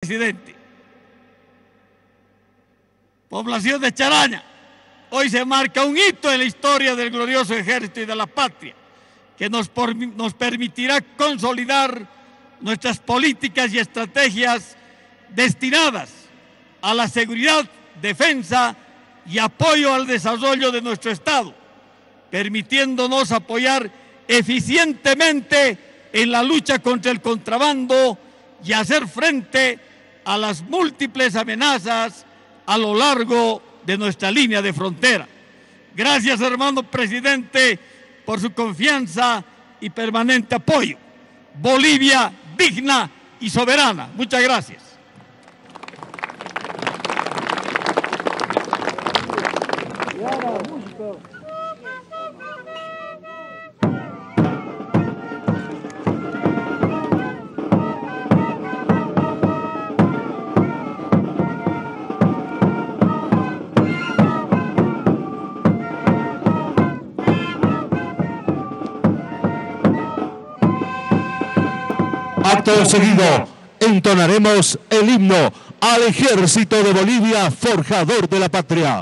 presidente. Población de Charaña, hoy se marca un hito en la historia del glorioso ejército y de la patria, que nos permitirá consolidar nuestras políticas y estrategias destinadas a la seguridad, defensa y apoyo al desarrollo de nuestro Estado, permitiéndonos apoyar eficientemente en la lucha contra el contrabando y hacer frente a las múltiples amenazas a lo largo de nuestra línea de frontera. Gracias, hermano presidente, por su confianza y permanente apoyo. Bolivia digna y soberana. Muchas gracias. Acto seguido, entonaremos el himno al Ejército de Bolivia, forjador de la patria.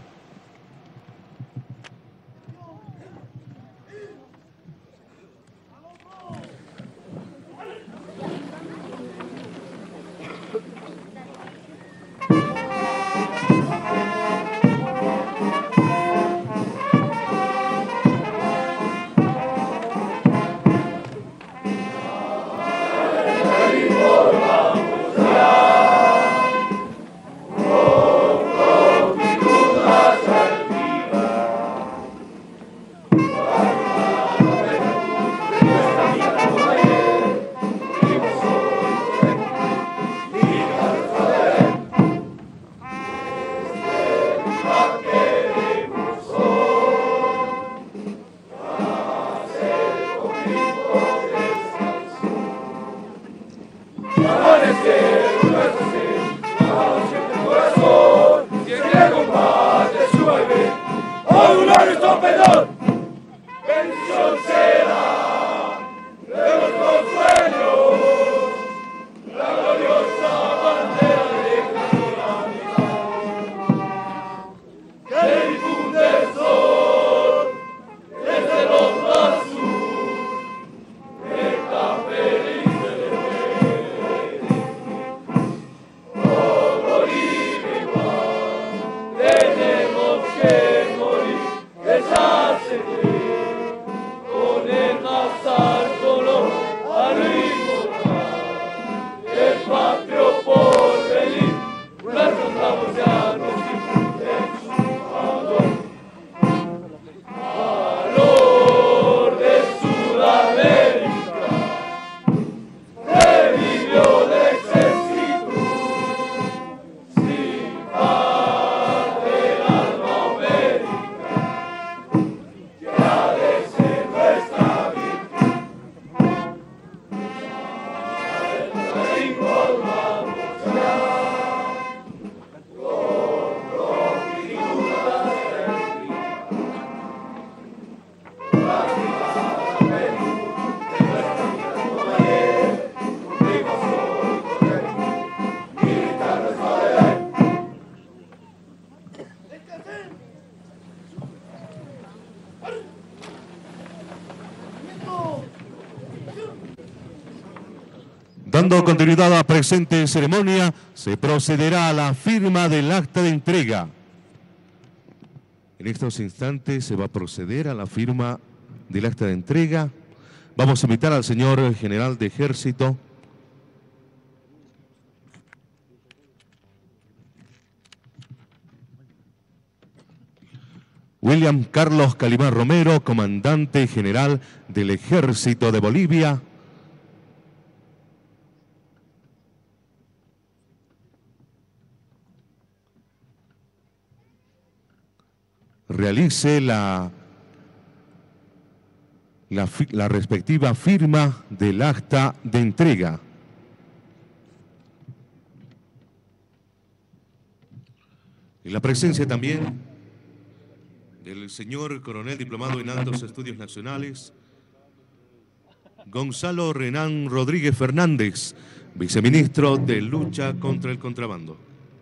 Dando continuidad a la presente ceremonia, se procederá a la firma del acta de entrega. En estos instantes se va a proceder a la firma del acta de entrega. Vamos a invitar al señor general de Ejército, William Carlos Calimán Romero, comandante general del Ejército de Bolivia. Realice la respectiva firma del acta de entrega. En la presencia también del señor coronel diplomado en altos estudios nacionales, Gonzalo Renán Rodríguez Fernández, viceministro de Lucha contra el Contrabando.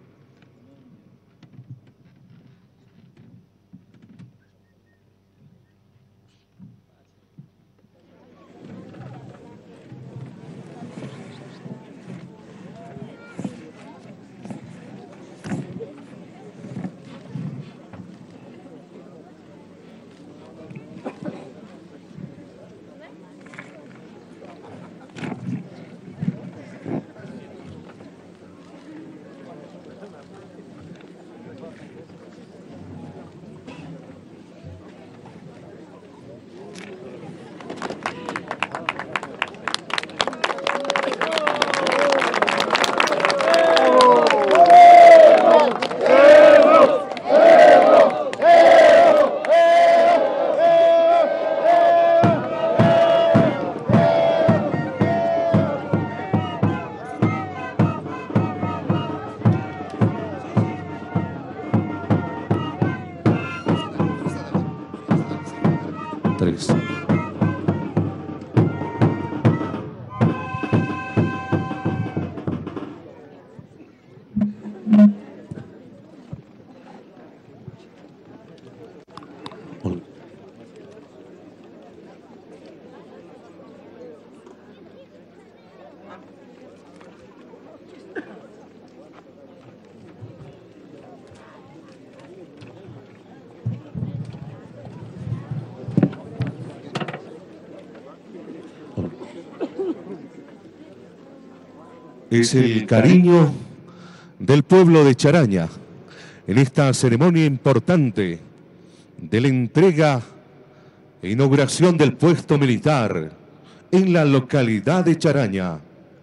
Es el cariño del pueblo de Charaña en esta ceremonia importante de la entrega e inauguración del puesto militar en la localidad de Charaña.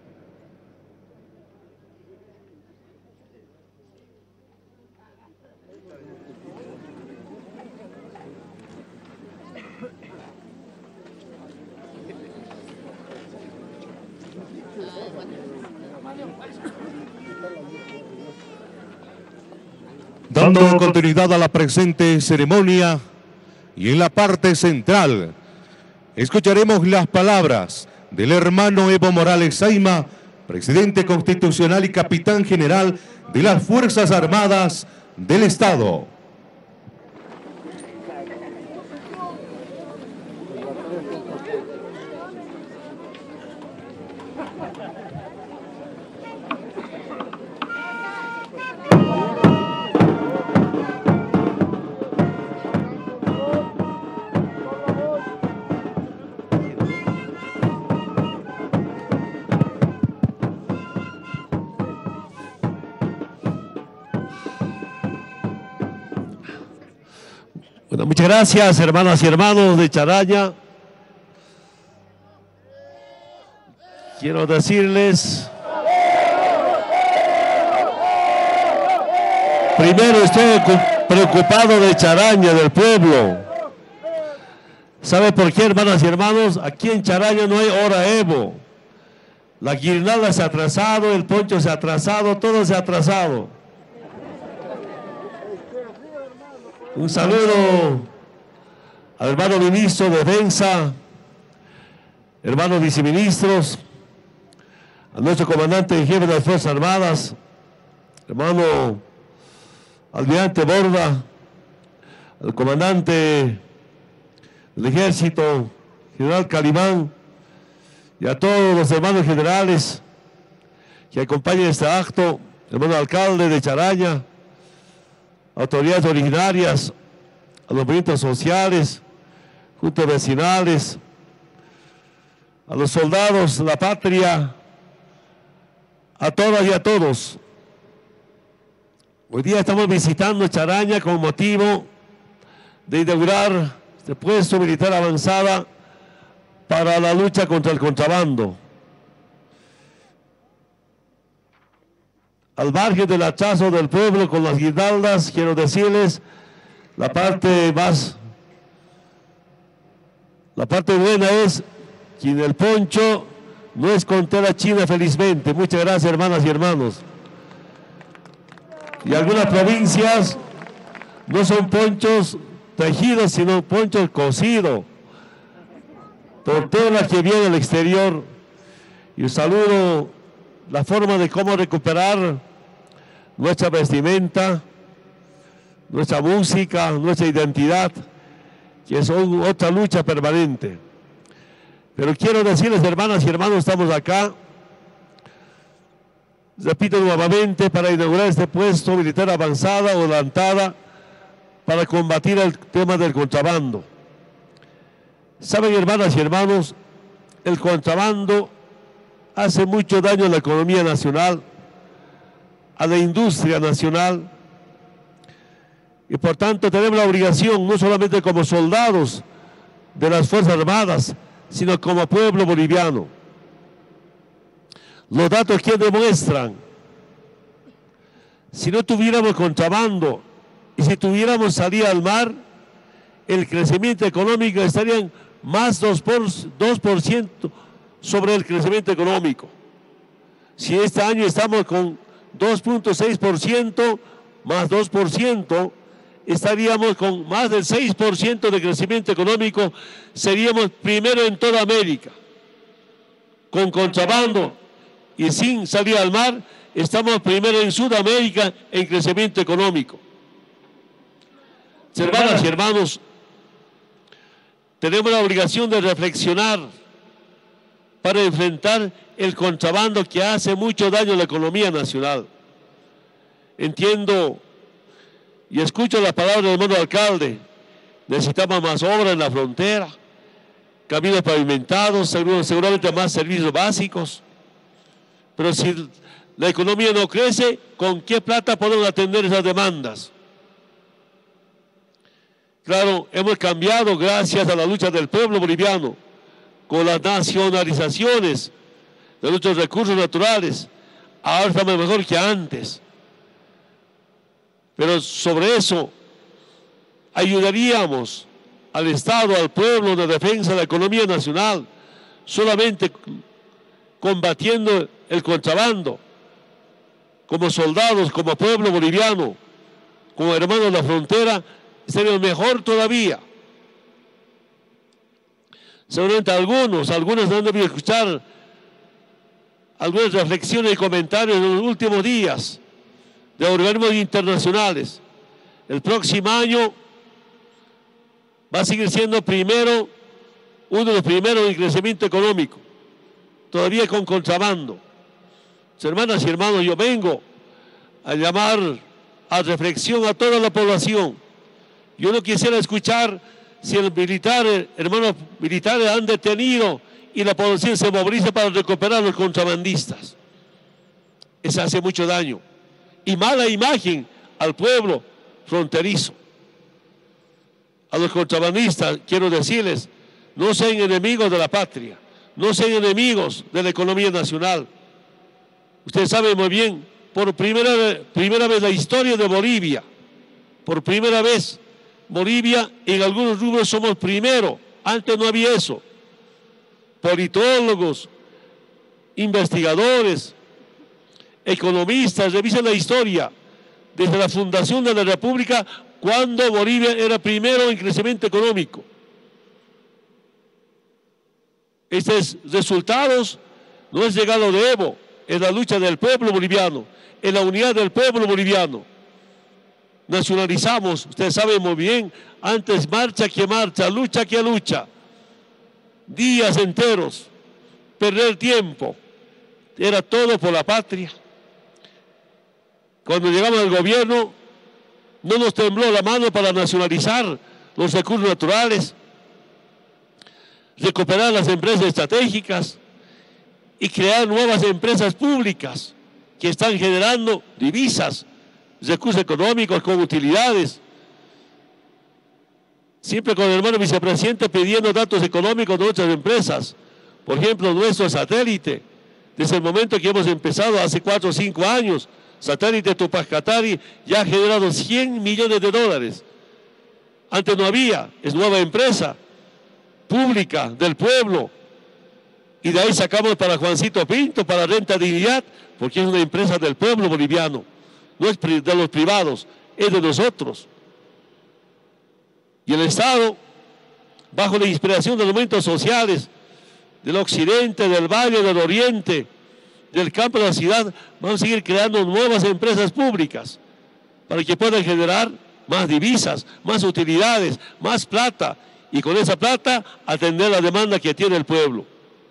Dando continuidad a la presente ceremonia y en la parte central escucharemos las palabras del hermano Evo Morales Saima, presidente constitucional y capitán general de las Fuerzas Armadas del Estado. Bueno, muchas gracias, hermanas y hermanos de Charaña. Quiero decirles, primero estoy preocupado de Charaña, del pueblo. ¿Sabe por qué, hermanas y hermanos? Aquí en Charaña no hay hora Evo. La guirnalda se ha atrasado, el poncho se ha atrasado, todo se ha atrasado. Un saludo al hermano ministro de Defensa, hermanos viceministros, a nuestro comandante en jefe de las Fuerzas Armadas, hermano almirante Borda, al comandante del Ejército, general Calimán, y a todos los hermanos generales que acompañan este acto, hermano alcalde de Charaña, autoridades originarias, a los movimientos sociales, juntas vecinales, a los soldados de la patria, a todas y a todos. Hoy día estamos visitando Charaña con motivo de inaugurar este puesto militar avanzada para la lucha contra el contrabando. Al margen del atraso del pueblo con las guirnaldas, quiero decirles, la parte buena es que en el poncho no es con tela china, felizmente. Muchas gracias, hermanas y hermanos. Y algunas provincias no son ponchos tejidos, sino ponchos cosidos por tela que viene del exterior. Y un saludo la forma de cómo recuperar nuestra vestimenta, nuestra música, nuestra identidad, que es otra lucha permanente. Pero quiero decirles, hermanas y hermanos, estamos acá, repito nuevamente, para inaugurar este puesto militar avanzada o adelantada para combatir el tema del contrabando. Saben, hermanas y hermanos, el contrabando hace mucho daño a la economía nacional, a la industria nacional, y por tanto tenemos la obligación, no solamente como soldados de las Fuerzas Armadas, sino como pueblo boliviano. Los datos que demuestran, si no tuviéramos contrabando y si tuviéramos salida al mar, el crecimiento económico estaría en más 2% sobre el crecimiento económico. Si este año estamos con 2.6% más 2%, estaríamos con más del 6% de crecimiento económico, seríamos primero en toda América. Con contrabando y sin salida al mar, estamos primero en Sudamérica en crecimiento económico. Hermanas y hermanos, tenemos la obligación de reflexionar para enfrentar el contrabando que hace mucho daño a la economía nacional. Entiendo y escucho la palabra del hermano alcalde, necesitamos más obra en la frontera, caminos pavimentados, seguramente más servicios básicos, pero si la economía no crece, ¿con qué plata podemos atender esas demandas? Claro, hemos cambiado gracias a la lucha del pueblo boliviano, con las nacionalizaciones de nuestros recursos naturales. Ahora estamos mejor que antes. Pero sobre eso ayudaríamos al Estado, al pueblo, en la defensa de la economía nacional, solamente combatiendo el contrabando, como soldados, como pueblo boliviano, como hermanos de la frontera, sería mejor todavía. Seguramente algunos han debido escuchar algunas reflexiones y comentarios en los últimos días de organismos internacionales. El próximo año va a seguir siendo uno de los primeros en crecimiento económico, todavía con contrabando. Hermanas y hermanos, yo vengo a llamar a reflexión a toda la población. Yo no quisiera escuchar si hermanos militares han detenido y la población se moviliza para recuperar a los contrabandistas. Eso hace mucho daño y mala imagen al pueblo fronterizo. A los contrabandistas quiero decirles, no sean enemigos de la patria, no sean enemigos de la economía nacional. Ustedes saben muy bien, por primera vez en la historia de Bolivia, por primera vez, Bolivia en algunos rubros somos primero. Antes no había eso. Politólogos, investigadores, economistas, revisen la historia desde la fundación de la República, cuando Bolivia era primero en crecimiento económico. Estos resultados no es llegado de Evo, es la lucha del pueblo boliviano, es la unidad del pueblo boliviano. Nacionalizamos, ustedes saben muy bien, antes marcha que marcha, lucha que lucha, días enteros, perder tiempo, era todo por la patria. Cuando llegamos al gobierno, no nos tembló la mano para nacionalizar los recursos naturales, recuperar las empresas estratégicas y crear nuevas empresas públicas que están generando divisas, recursos económicos con utilidades. Siempre con el hermano vicepresidente pidiendo datos económicos de otras empresas. Por ejemplo, nuestro satélite, desde el momento que hemos empezado hace 4 o 5 años, satélite Tupac Katari ya ha generado $100 millones. Antes no había, es nueva empresa pública del pueblo. Y de ahí sacamos para Juancito Pinto, para Renta Dignidad, porque es una empresa del pueblo boliviano. No es de los privados, es de nosotros. Y el Estado, bajo la inspiración de los movimientos sociales del occidente, del valle, del oriente, del campo a la ciudad, vamos a seguir creando nuevas empresas públicas para que puedan generar más divisas, más utilidades, más plata, y con esa plata atender la demanda que tiene el pueblo.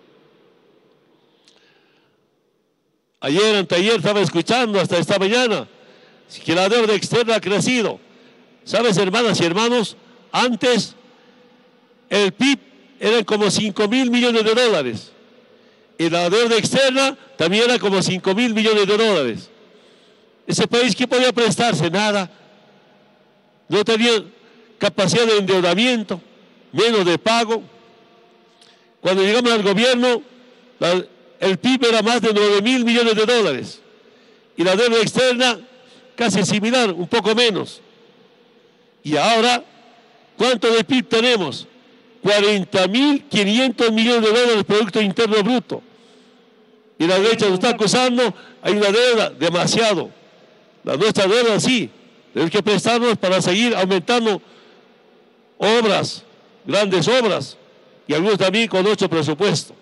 Ayer, anteayer, estaba escuchando hasta esta mañana que la deuda externa ha crecido. ¿Sabes, hermanas y hermanos? Antes el PIB eran como 5.000 millones de dólares. Y la deuda externa también era como 5.000 millones de dólares. Ese país, ¿qué podía prestarse? Nada. No tenía capacidad de endeudamiento, menos de pago. Cuando llegamos al gobierno, el PIB era más de 9.000 millones de dólares. Y la deuda externa casi similar, un poco menos. Y ahora, ¿cuánto de PIB tenemos? 40.500 millones de dólares de Producto Interno Bruto. Y la derecha nos está acusando, hay una deuda, demasiado. La nuestra deuda sí, tenemos que prestarnos para seguir aumentando obras, grandes obras, y algunos también con 8 presupuestos.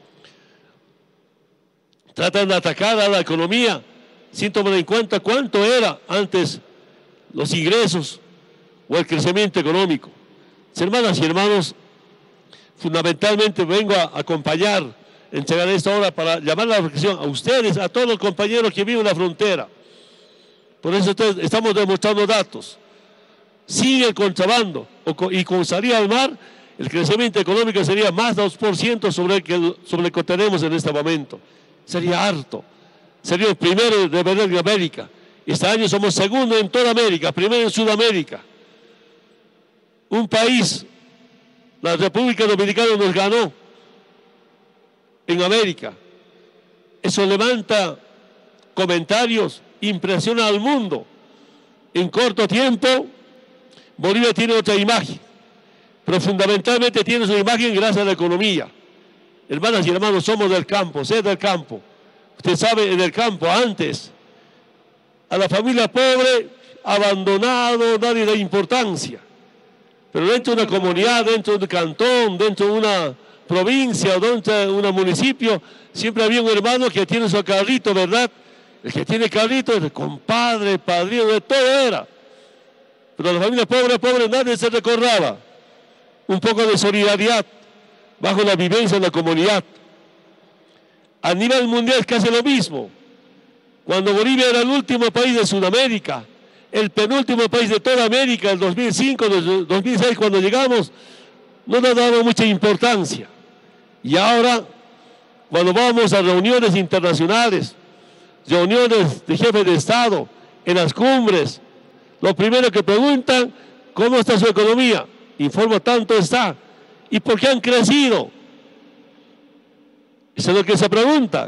Tratan de atacar a la economía sin tomar en cuenta cuánto era antes los ingresos o el crecimiento económico. Hermanas y hermanos, fundamentalmente vengo a acompañar, entregar esta hora para llamar la reflexión a ustedes, a todos los compañeros que viven en la frontera. Por eso estamos demostrando datos. Sin el contrabando y con salida al mar, el crecimiento económico sería más de 2% sobre el que tenemos en este momento. Sería harto. Sería el primero de América. Este año somos segundo en toda América, primero en Sudamérica. Un país, la República Dominicana, nos ganó en América. Eso levanta comentarios, impresiona al mundo. En corto tiempo, Bolivia tiene otra imagen, pero fundamentalmente tiene su imagen gracias a la economía. Hermanas y hermanos, somos del campo, sé del campo. Usted sabe, en el campo antes, a la familia pobre, abandonado, nadie da importancia. Pero dentro de una comunidad, dentro de un cantón, dentro de una provincia o dentro de un municipio, siempre había un hermano que tiene su carrito, ¿verdad? El que tiene carrito es el compadre, padrino, de todo era. Pero la familia pobre, nadie se recordaba. Un poco de solidaridad bajo la vivencia de la comunidad. A nivel mundial es casi lo mismo. Cuando Bolivia era el último país de Sudamérica, el penúltimo país de toda América, el 2005, 2006, cuando llegamos, no nos daba mucha importancia. Y ahora, cuando vamos a reuniones internacionales, reuniones de jefes de Estado, en las cumbres, lo primero que preguntan, ¿cómo está su economía? Informa tanto está. ¿Y por qué han crecido? Eso es lo que se pregunta.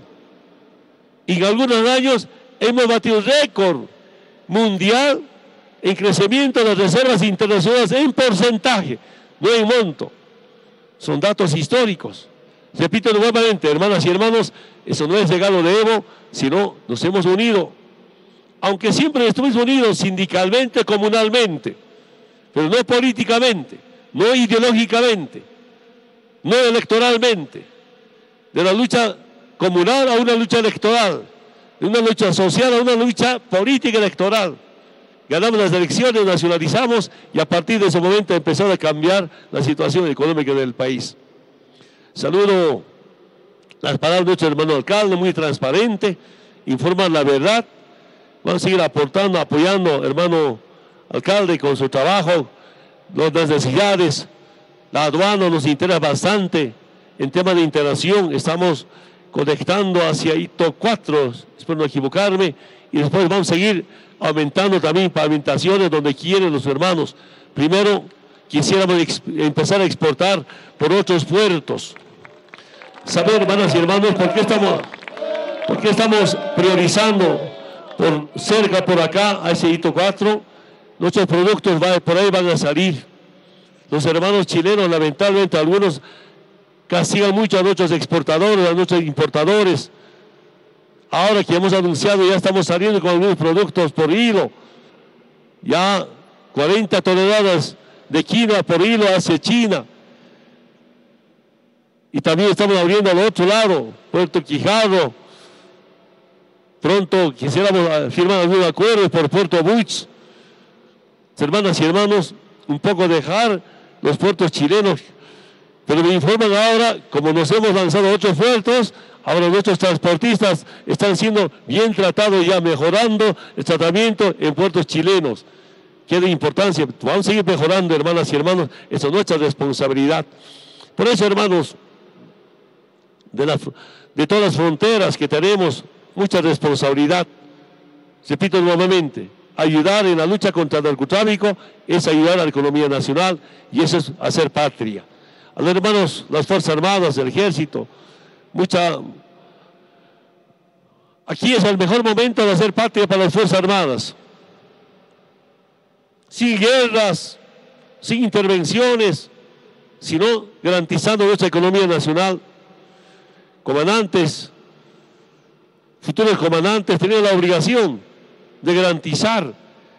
Y en algunos años hemos batido récord mundial en crecimiento de las reservas internacionales en porcentaje, no en monto. Son datos históricos. Repito nuevamente, hermanas y hermanos, eso no es regalo de Evo, sino nos hemos unido, aunque siempre estuvimos unidos sindicalmente, comunalmente, pero no políticamente, no ideológicamente, no electoralmente. De la lucha comunal a una lucha electoral, de una lucha social a una lucha política electoral. Ganamos las elecciones, nacionalizamos y a partir de ese momento empezó a cambiar la situación económica del país. Saludo las palabras de nuestro hermano alcalde, muy transparente, informan la verdad. Vamos a seguir aportando, apoyando, hermano alcalde, con su trabajo, las necesidades. La aduana nos interesa bastante en tema de integración. Estamos conectando hacia Hito 4, espero no equivocarme, y después vamos a seguir aumentando también pavimentaciones donde quieren los hermanos. Primero quisiéramos empezar a exportar por otros puertos. Saber, hermanas y hermanos, por qué estamos priorizando por cerca, por acá, a ese Hito 4. Nuestros productos por ahí van a salir. Los hermanos chilenos, lamentablemente, algunos castigan mucho a nuestros exportadores, a nuestros importadores. Ahora que hemos anunciado, ya estamos saliendo con algunos productos por hilo. Ya 40 toneladas de quinoa por hilo hacia China. Y también estamos abriendo al otro lado, Puerto Quijarro, Pronto quisiéramos firmar algún acuerdo por Puerto Buch. Hermanas y hermanos, un poco dejar los puertos chilenos. Pero me informan ahora, como nos hemos lanzado a otros puertos, ahora nuestros transportistas están siendo bien tratados, ya mejorando el tratamiento en puertos chilenos. Qué de importancia. Vamos a seguir mejorando, hermanas y hermanos. Esa es nuestra responsabilidad. Por eso, hermanos, de todas las fronteras que tenemos, mucha responsabilidad. Repito nuevamente, ayudar en la lucha contra el narcotráfico es ayudar a la economía nacional y eso es hacer patria. A los hermanos, las Fuerzas Armadas, el Ejército, aquí es el mejor momento de hacer patria para las Fuerzas Armadas. Sin guerras, sin intervenciones, sino garantizando nuestra economía nacional. Comandantes, futuros comandantes, tienen la obligación de garantizar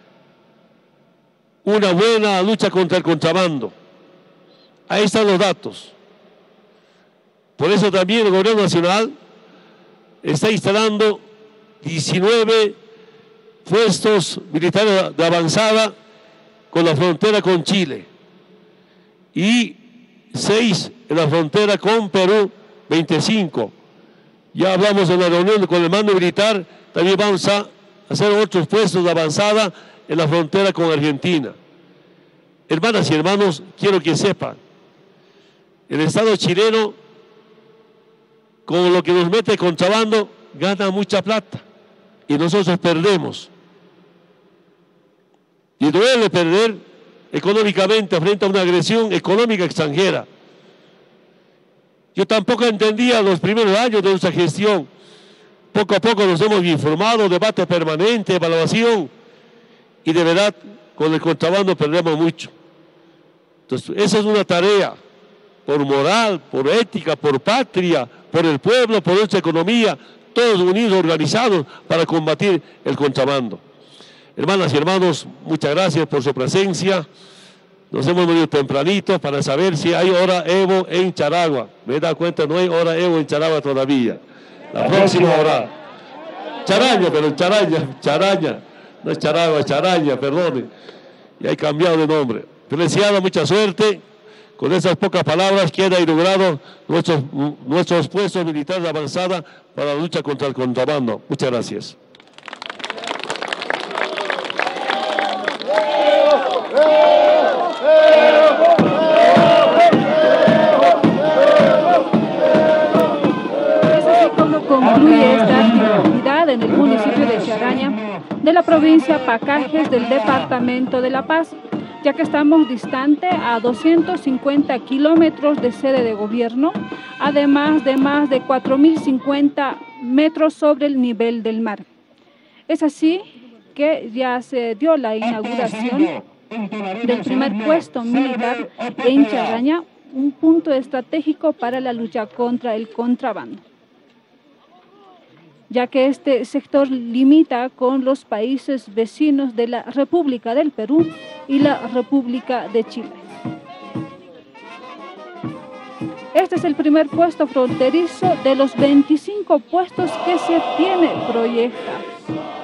una buena lucha contra el contrabando. Ahí están los datos. Por eso también el gobierno nacional está instalando 19 puestos militares de avanzada con la frontera con Chile y 6 en la frontera con Perú, 25. Ya hablamos en la reunión con el mando militar, también vamos a hacer otros puestos de avanzada en la frontera con Argentina. Hermanas y hermanos, quiero que sepan, el Estado chileno, con lo que nos mete contrabando, gana mucha plata y nosotros perdemos. Y duele perder económicamente frente a una agresión económica extranjera. Yo tampoco entendía los primeros años de nuestra gestión. Poco a poco nos hemos informado, debate permanente, evaluación, y de verdad con el contrabando perdemos mucho. Entonces, esa es una tarea, por moral, por ética, por patria, por el pueblo, por nuestra economía, todos unidos, organizados para combatir el contrabando. Hermanas y hermanos, muchas gracias por su presencia. Nos hemos venido tempranito para saber si hay hora Evo en Charagua. Me he dado cuenta, no hay hora Evo en Charagua todavía. La próxima hora. Charaña, pero Charaña. No es Charagua, es Charaña, perdone. Y hay cambiado de nombre. Feliciado, mucha suerte. Con esas pocas palabras queda inaugurado nuestros puestos militares de avanzada para la lucha contra el contrabando. Muchas gracias. Concluye esta actividad en el municipio de Charaña, de la provincia Pacajes, del departamento de La Paz, ya que estamos distante a 250 kilómetros de sede de gobierno, además de más de 4.050 metros sobre el nivel del mar. Es así que ya se dio la inauguración del primer puesto militar en Charaña, un punto estratégico para la lucha contra el contrabando, ya que este sector limita con los países vecinos de la República del Perú y la República de Chile. Este es el primer puesto fronterizo de los 25 puestos que se tiene proyectados.